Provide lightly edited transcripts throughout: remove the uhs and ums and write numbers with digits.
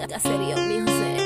Caserío Music.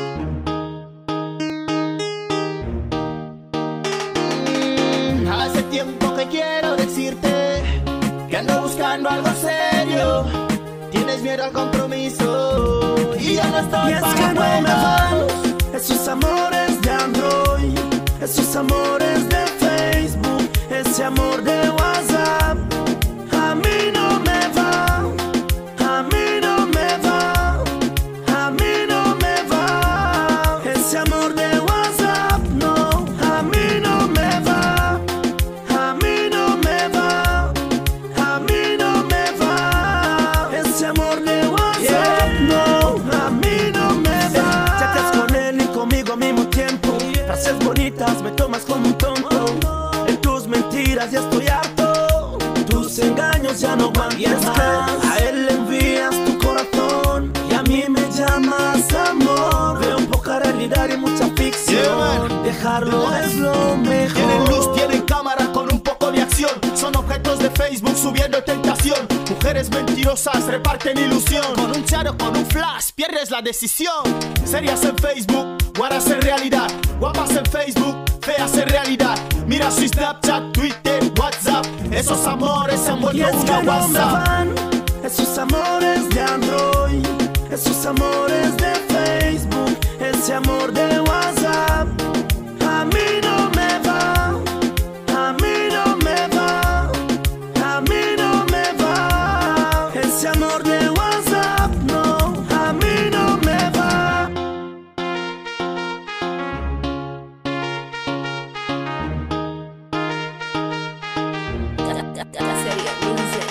Hace tiempo que quiero decirte que ando buscando algo serio. Tienes miedo al compromiso y yo no estoy Y es para que no me van juegos. esos amores de Android, esos amores de Facebook, ese amor de WhatsApp. A mí no me va, a mí no me va, a mí no me va. Ese amor de WhatsApp, no, a mí no me va, a mí no me va, a mí no me va. Ese amor de WhatsApp, no, a mí no me va. Ya estás con él y conmigo al mismo tiempo. Frases bonitas, me tomas como un tonto. En tus mentiras ya estoy harto. Tus engaños ya no aguantas más. A él le envías tu corazón y a mí me llamas amor. Veo poca realidad y mucha ficción. Dejarlo es lo mejor. Tienen luz, tienen cámara con un poco de acción. Son objetos de Facebook subiendo tentación. Mujeres mentirosas reparten ilusión. Con un chat o con un flash pierdes la decisión. Serias en Facebook, guaras en realidad. Guapas en Facebook, feas en realidad. Mira su Snapchat, Twitter, WhatsApp. Esos amores se han Y vuelto es que una no me WhatsApp. van esos amores de Android, esos amores de Facebook, ese amor de WhatsApp. A mí no me va, a mí no me va, a mí no me va. Ese amor de WhatsApp, no, a mí no me va. Caserío Music.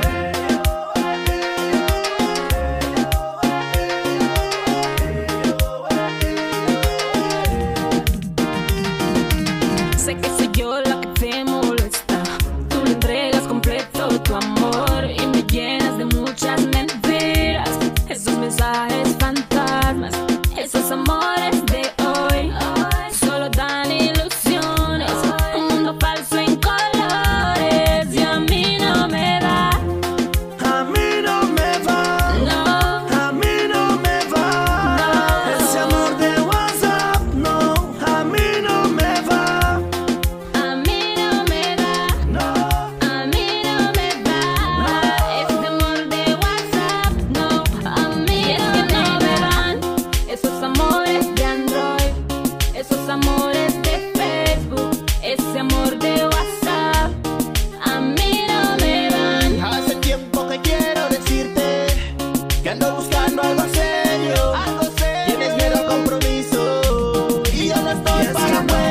Sé que soy yo la que te molesta. Tú le entregas completo tu amor y me llenas de muchas mentiras. Esos mensajes fantasmas, esos amores de hoy, solo dan ilusiones. Un mundo falso en colores y a mí no me da. A mí no me va, No, a mí no me va. Ese amor de WhatsApp, no, a mí no me va. a mí no me da. No. A mí no me va, este amor de WhatsApp, no, a mí no me van. Esos amores de Android, esos amores de Facebook, ese amor de WhatsApp, a mí no me van. Hace tiempo que quiero decirte que ando buscando algo serio. Tienes miedo al compromiso y yo no estoy Y es para que no